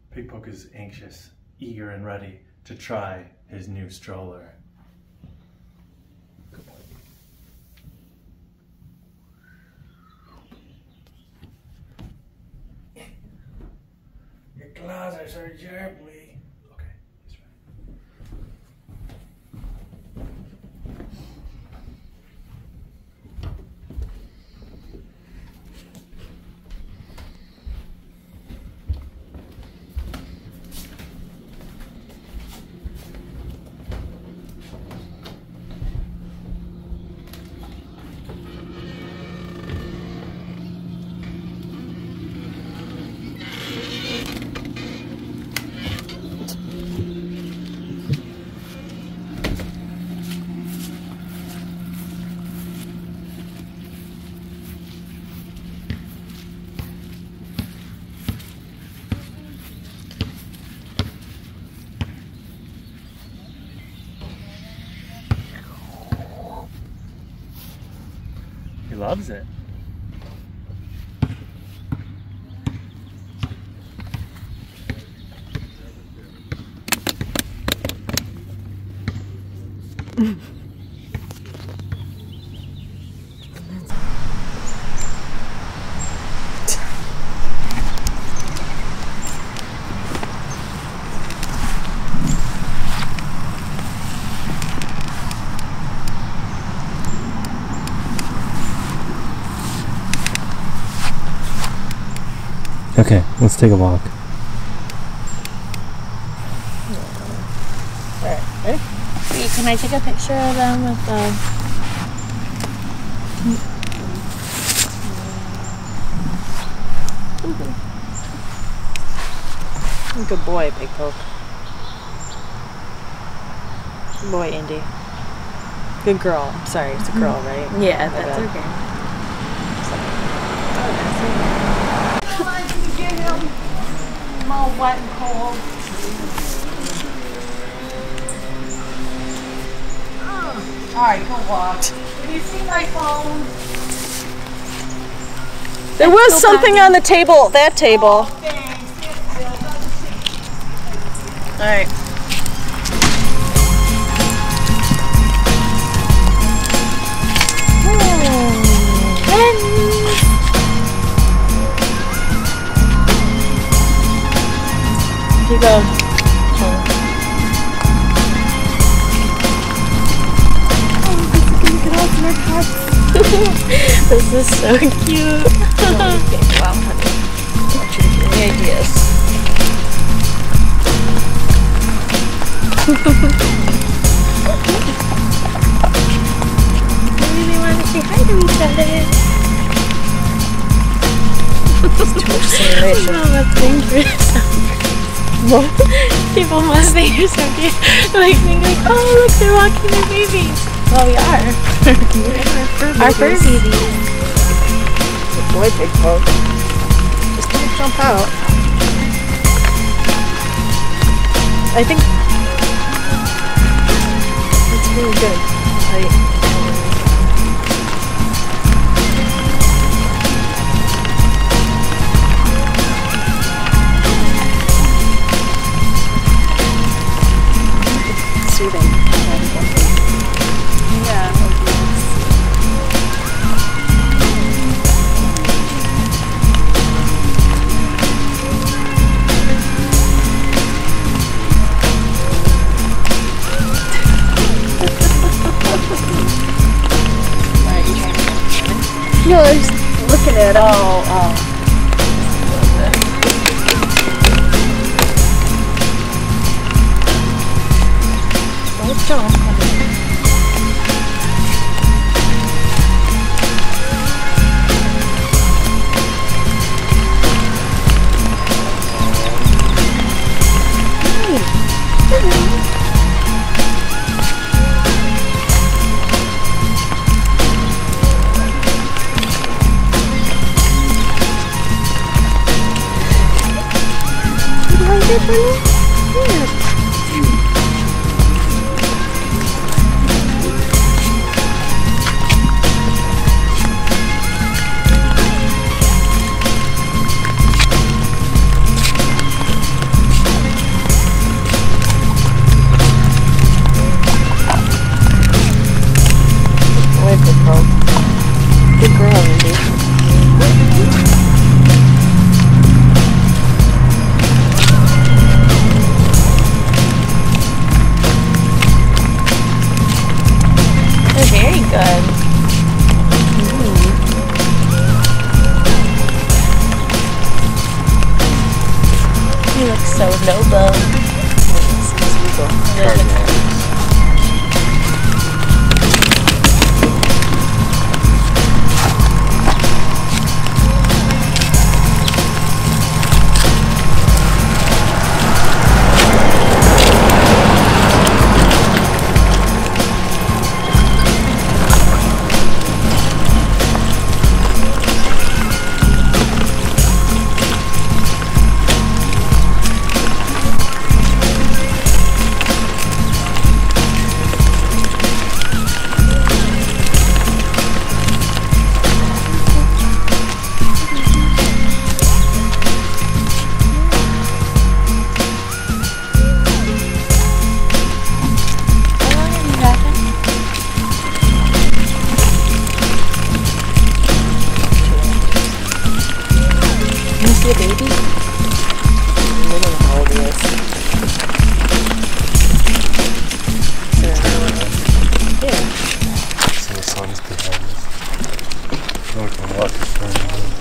Pig-Poke is anxious, eager and ready to try his new stroller. Good boy. Your claws are so sharp, me. Okay, he's ready. He loves it. Okay, let's take a walk. Alright, ready? Wait, can I take a picture of them with the... Good boy, Pig-Poke. Good boy, Indy. Good girl. I'm sorry, it's a girl, right? Yeah, that's okay. I like to get him all wet and cold. Alright, go walk. Have you seen my phone? There was something on the table, that table. Oh, thanks. Alright. Keep going. This is so cute. Wow, honey. Don't you give me ideas. Maybe they want to say hi to each other. It's too much simulation. Oh, that's dangerous. What? People must think you're so cute. Like, think like, oh look, they're walking their babies. Well, we are. Our fur babies. Good boy, Pig-Poke. Just don't jump out. I think it's really good. Soothing. Yeah. No, I was looking at it. Oh. Don't jump. So noble. See a baby? I don't know how old he is. Yeah. So the sun's behind us. Oh, we can walk in front of us.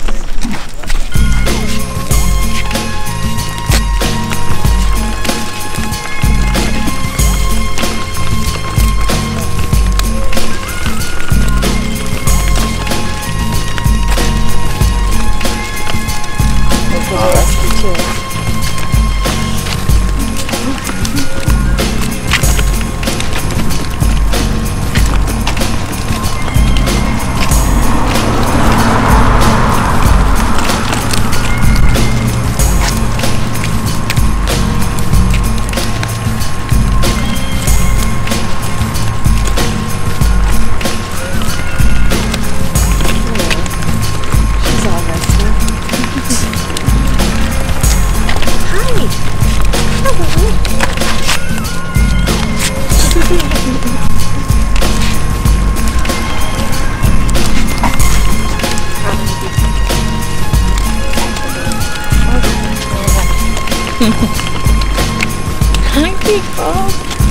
Hi, people.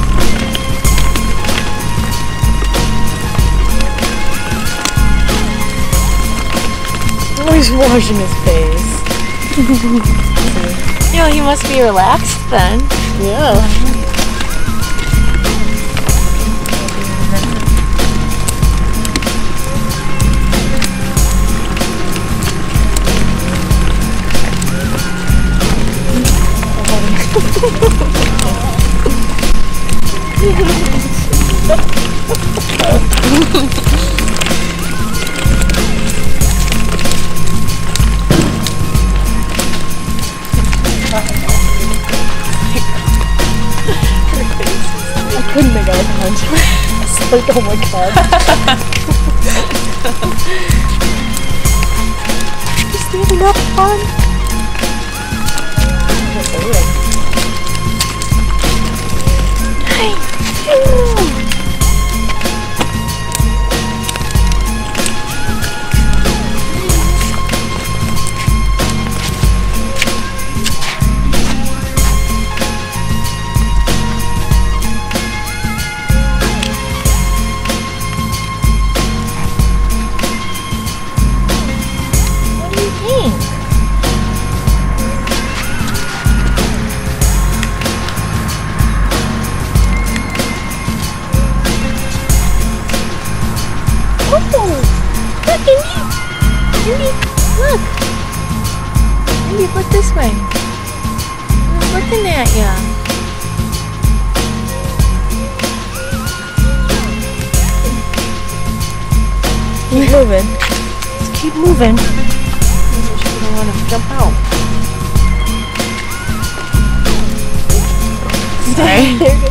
Oh, he's washing his face. You know, he must be relaxed then. Yeah. I couldn't make eye contact. It's like, oh my god. He's standing up, fun. Hi. What do you think? Oh, look, Indy, look. Indy, look this way. I'm looking at ya. Keep moving. Just keep moving. You don't want to jump out. Sorry.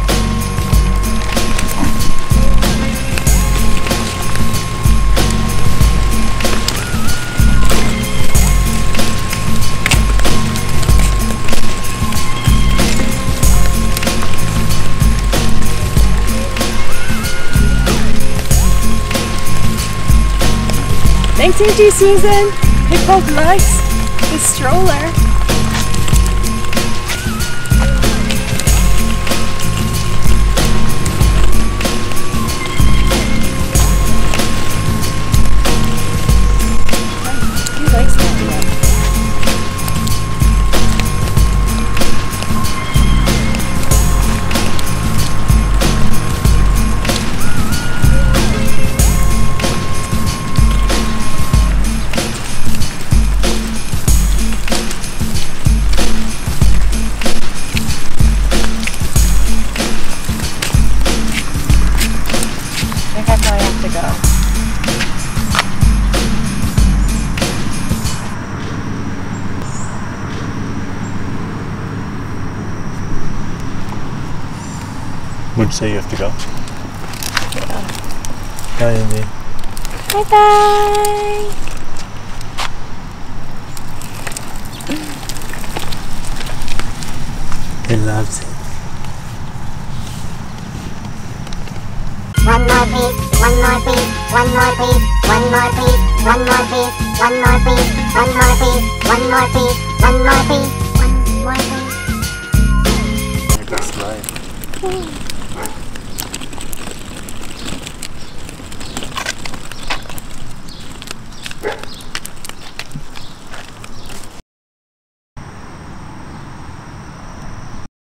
Thanks, Auntie Susan. Hey, Poke likes the stroller. He likes that one. Would you say you have to go? Yeah. Bye, Andy. Bye-bye! He loves it. One more piece, one more piece, one more piece, one more piece, one more piece, one more piece, one more piece, one more piece, one more piece, one more piece. Your best life.